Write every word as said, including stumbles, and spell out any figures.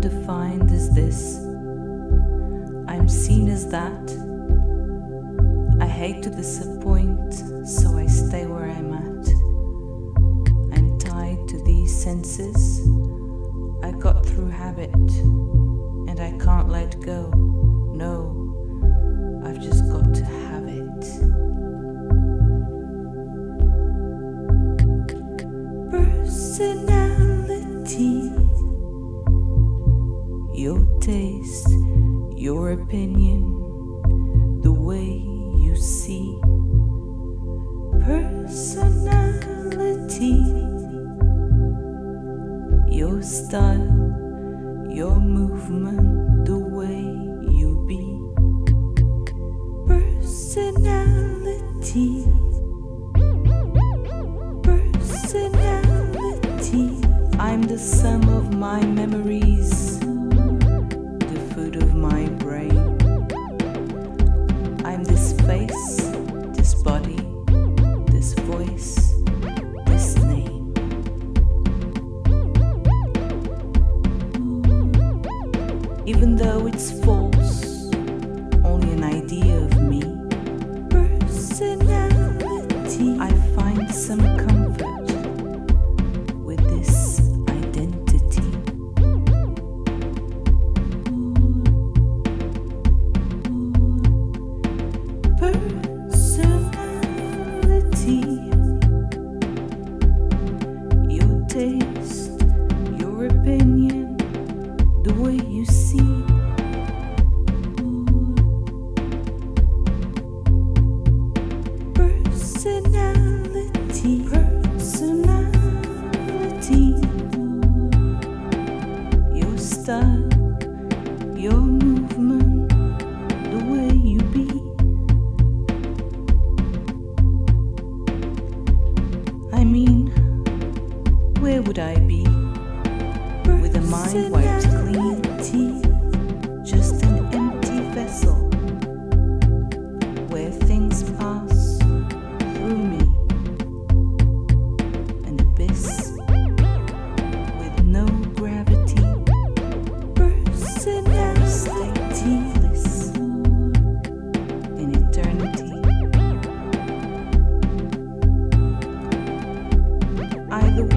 undefined as this. I'm seen as that. I hate to disappoint, so I stay where I'm at. I'm tied to these senses. I got through habit, and I can't let go. No, I've just got to have it. Personality, your taste, your opinion, the way you see. Personality, your style, your movement, the way you be. Personality, personality. I'm the sum of my memories, the food of my brain. I'm this face, this body, this voice, this name. Even though it's false, only an idea of me. Personality, I find some comfort with this identity. Personality, your taste, your opinion, the way you see. Personality, personality, your style, your movement, the way you be. I mean, where would I be with a mind wiped clean? Just an empty vessel where things pass through me. An abyss with no gravity. Personality, bliss in eternity. Either